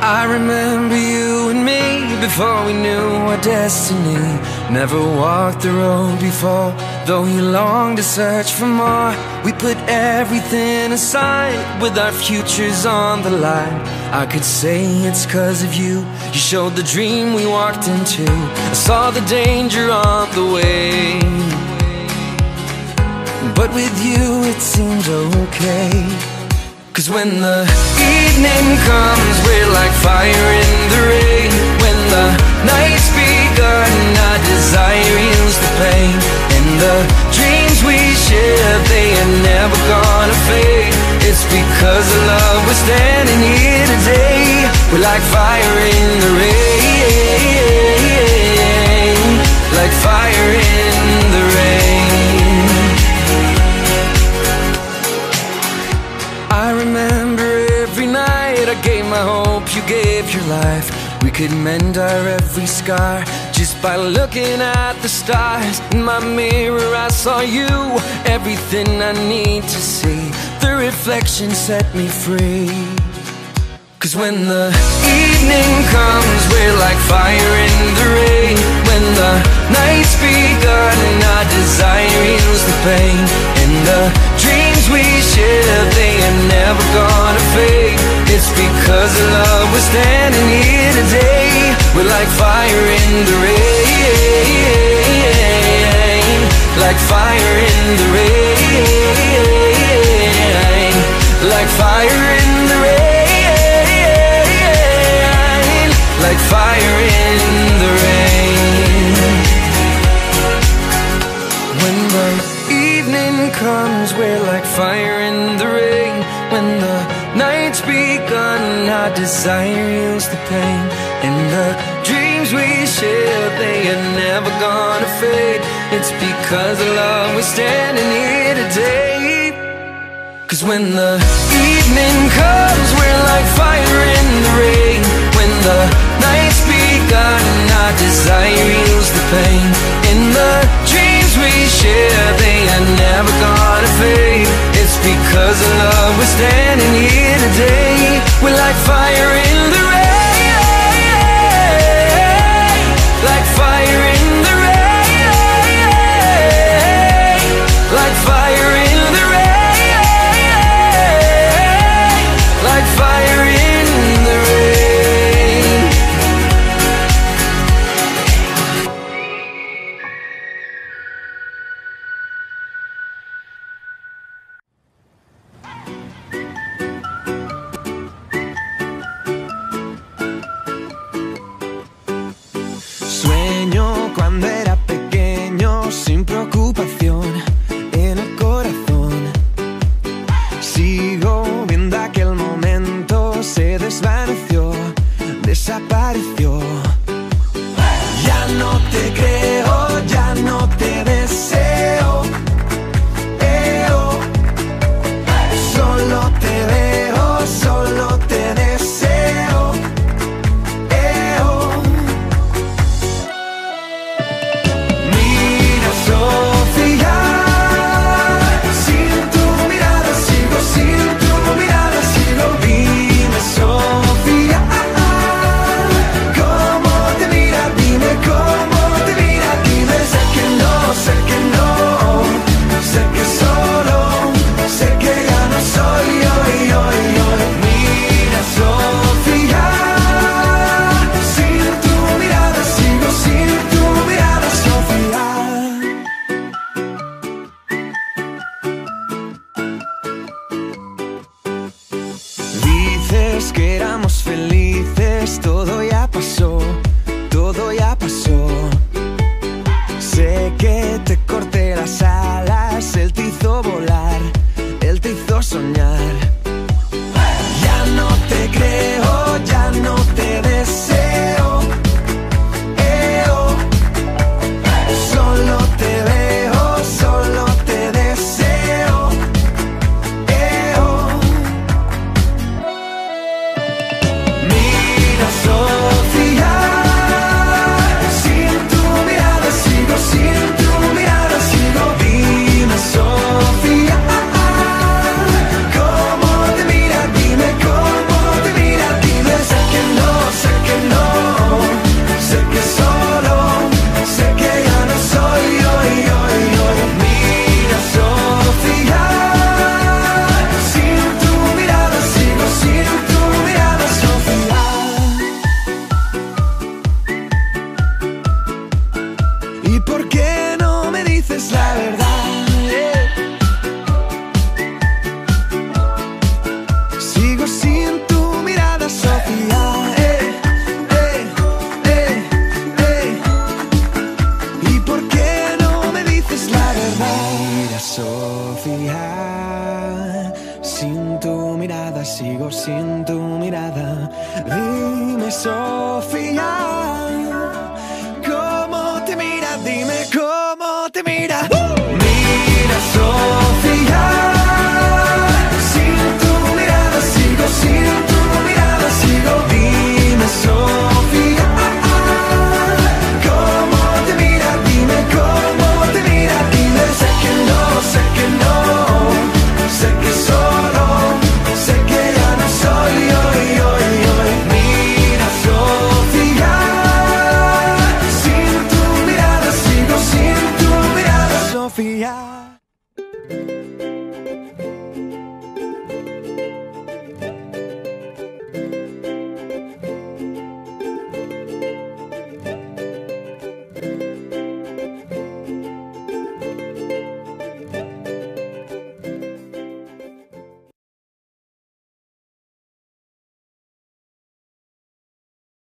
I remember you and me before we knew our destiny. Never walked the road before, though you longed to search for more. We put everything aside with our futures on the line. I could say it's 'cause of you. You showed the dream we walked into. I saw the danger on the way, but with you it seemed okay. 'Cause when the evening comes, we're like fire in the rain. When the night's begun, our desire heals the pain. And the dreams we share, they are never gonna fade. It's because of love we're standing here today. We're like fire in the rain, like fire in the rain. I remember every night I gave my hope, you gave your life. We could mend our every scar just by looking at the stars. In my mirror I saw you, everything I need to see. The reflection set me free. 'Cause when the evening comes, we're like fire in the rain. When the night's begun, our desire heals the pain. And the dreams we share, they are never gonna fade. It's because of love we're standing here today. We're like fire in the rain, like fire in the rain, like fire in the rain, like fire in the rain. When the evening comes, we're like fire in the rain. When the night's begun, our desire heals the pain. And the dreams we share, they are never gonna fade. It's because of love we're standing here today. 'Cause when the evening comes, we're like fire in the rain. When the night's begun, our desire heals the pain. And the dreams we share, they are never gonna fade. It's because of love we're standing here today. We're like fire in the rain, like fire in the rain, like fire in the rain, like fire in the rain. Sueño cuando era pequeño, sin preocupación en el corazón. Sigo viendo aquel momento, se desvaneció, desapareció. Ya no te creo, ya no te deseo. Solo te veo, solo te deseo. Mira, Sofía, sin tu mirada sigo sin tu mirada. Dime, Sofía, ¿cómo te mira? Dime cómo te mira. Mira, Sofía, sin tu mirada sigo, sin tu mirada sigo. Dime, Sofía, ¿cómo te mira? Dime cómo te mira. Dime, sé que no, sé que solo, sé que ya no soy hoy. Mira, Sofía, sin tu mirada sigo, sin tu mirada, Sofía.